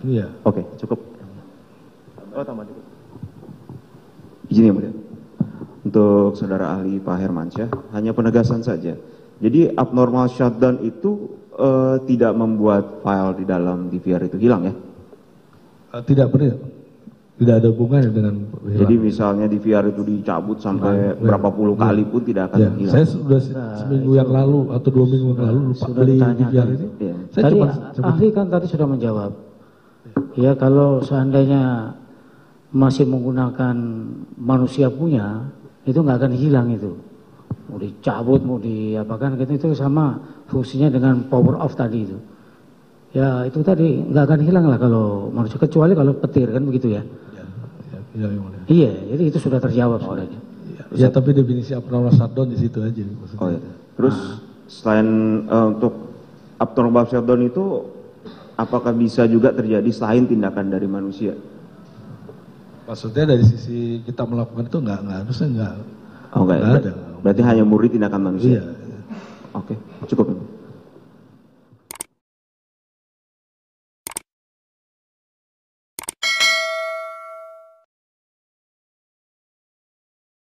Iya. Oke, cukup. Oh, tambah dikit. Izin ya, Mulia. Untuk saudara ahli Pak Hermansyah, hanya penegasan saja. Jadi abnormal shutdown itu tidak membuat file di dalam DVR itu hilang ya? Tidak pernah. Tidak ada hubungannya dengan hilang. Jadi misalnya DVR itu dicabut sampai berapa puluh kali pun tidak akan hilang. Saya sudah seminggu yang lalu atau 2 minggu yang lalu lupa beli DVR ini. Saya tadi cuma ahli kan tadi sudah menjawab. Ya kalau seandainya masih menggunakan manusia punya, itu nggak akan hilang itu. Mau dicabut, mau diapakan gitu, itu sama fungsinya dengan power off tadi itu. Ya itu tadi nggak akan hilang lah kalau manusia, kecuali kalau petir kan begitu ya. Iya, jadi itu sudah terjawab sebenarnya. Ya, tapi definisi abnormal shutdown di situ aja maksudnya. Oh, iya. Terus selain untuk abnormal shutdown itu apakah bisa juga terjadi selain tindakan dari manusia? Maksudnya dari sisi kita melakukan itu enggak harusnya enggak. Oh enggak, ada. Berarti hanya murni tindakan manusia. Iya.